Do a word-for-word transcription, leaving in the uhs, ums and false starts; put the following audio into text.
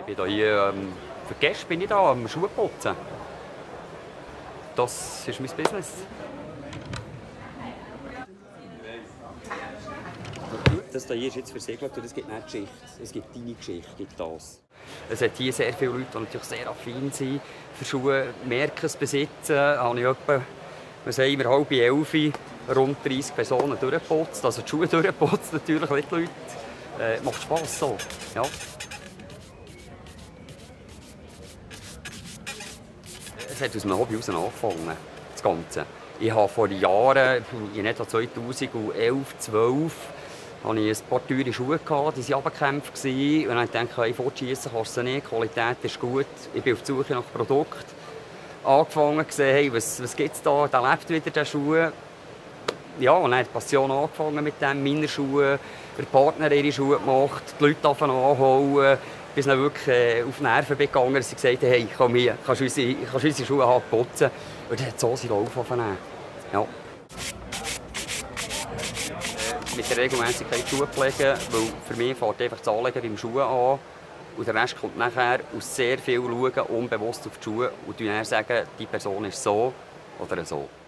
Ich bin hier, ähm, für die Gäste bin ich da am Schuhe putzen. Das ist mein Business. Das hier ist jetzt versiegelt und es gibt nicht Geschichte. Es gibt deine Geschichte, gibt das. Es hat hier sehr viele Leute, die natürlich sehr affin sind für Schuhe, Marken besitzen. Da habe ich etwa, wir sagen wir, halb elf rund dreissig Personen durchgeputzt. Also die Schuhe durchgeputzt natürlich, nicht die Leute. Äh, macht Spass so. Ja. Es hat aus einem Hobby heraus angefangen, das Ganze. Ich habe vor Jahren, in etwa zweitausendelf, zwölf, hatte ich ein paar teure Schuhe, die waren runtergekämpft. Und dann habe ich gedacht, hey, fortschiessen kannst du nicht, die Qualität ist gut. Ich bin auf die Suche nach Produkten. Angefangen, gesehen, hey, was, was gibt es da, der lebt wieder, der Schuh. Ja, und dann hat die Passion angefangen mit dem, meine Schuhe, der Partner ihre Schuhe gemacht, die Leute anholen, bis dann wirklich äh, auf die Nerven gegangen, dass sie gesagt haben, hey, komm hier, kannst du unsere, kannst du unsere Schuhe haben, putzen. Und dann hat so seinen Lauf angefangen. Ja. Mit der Regelmäßigkeit Schuhe pflegen, weil für mich fängt einfach das Anlegen beim Schuh an. Und der Rest kommt nachher aus sehr viel Schauen, unbewusst auf die Schuhe und dann sagen, die Person ist so oder so.